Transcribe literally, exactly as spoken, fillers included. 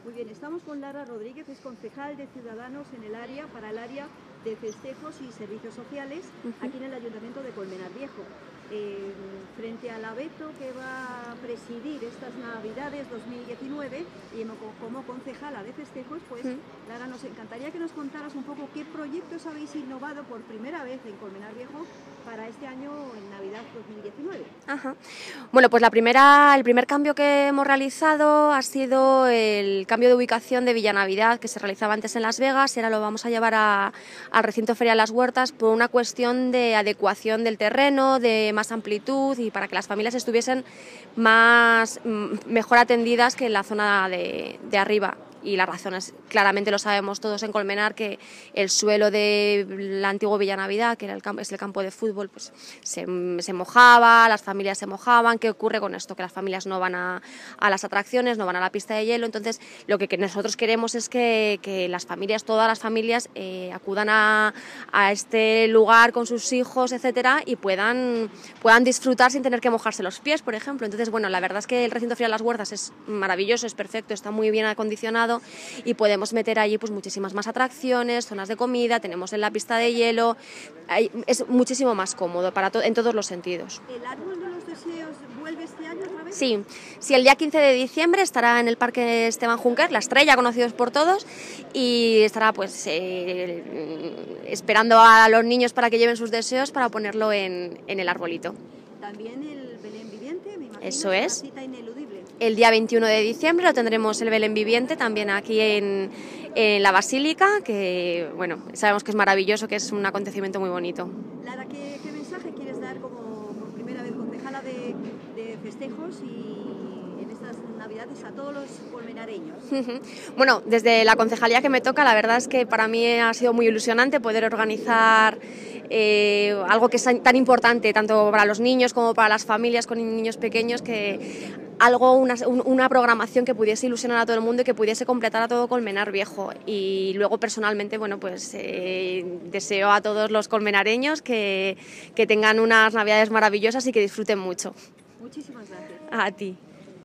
Muy bien, estamos con Lara Rodríguez, es concejal de Ciudadanos en el área, para el área de festejos y servicios sociales, uh-huh. aquí en el Ayuntamiento de Colmenar Viejo. Eh, frente al abeto que va a presidir estas Navidades dos mil diecinueve y como concejala de festejos, pues uh-huh. Lara, nos encantaría que nos contaras un poco qué proyectos habéis innovado por primera vez en Colmenar Viejo para este año en Navidad dos mil diecinueve. Ajá. Bueno, pues la primera, el primer cambio que hemos realizado ha sido el cambio de ubicación de Villa Navidad, que se realizaba antes en Las Vegas, y ahora lo vamos a llevar a, al recinto Feria de las Huertas por una cuestión de adecuación del terreno, de más amplitud y para que las familias estuviesen más, mejor atendidas que en la zona de, de arriba. Y las razones, claramente lo sabemos todos en Colmenar, que el suelo de la antigua Villa Navidad, que era el campo, es el campo de fútbol, pues se, se mojaba, las familias se mojaban. ¿Qué ocurre con esto? Que las familias no van a, a las atracciones, no van a la pista de hielo. Entonces, lo que, que nosotros queremos es que, que las familias, todas las familias, eh, acudan a, a este lugar con sus hijos, etcétera, y puedan, puedan disfrutar sin tener que mojarse los pies, por ejemplo. Entonces, bueno, la verdad es que el recinto Feria de las Huertas es maravilloso, es perfecto, está muy bien acondicionado, y podemos meter allí pues muchísimas más atracciones, zonas de comida, tenemos en la pista de hielo, hay, es muchísimo más cómodo para to en todos los sentidos. ¿El árbol de los deseos vuelve este año otra vez? Sí, sí, el día quince de diciembre estará en el Parque Esteban Junquer, La Estrella, conocidos por todos, y estará pues eh, esperando a los niños para que lleven sus deseos para ponerlo en, en el arbolito. También el Belén viviente, me imagino. Eso es. Una cita ineludible. El día veintiuno de diciembre lo tendremos el Belén viviente también aquí en, en la Basílica, que bueno, sabemos que es maravilloso, que es un acontecimiento muy bonito. Lara, ¿qué, qué mensaje quieres dar como por primera vez concejala de, de festejos y en estas Navidades a todos los colmenareños? Bueno, desde la concejalía que me toca, la verdad es que para mí ha sido muy ilusionante poder organizar eh, algo que es tan importante tanto para los niños como para las familias con niños pequeños, que algo, una, una programación que pudiese ilusionar a todo el mundo y que pudiese completar a todo Colmenar Viejo. Y luego personalmente, bueno, pues eh, deseo a todos los colmenareños que, que tengan unas Navidades maravillosas y que disfruten mucho. Muchísimas gracias. A ti.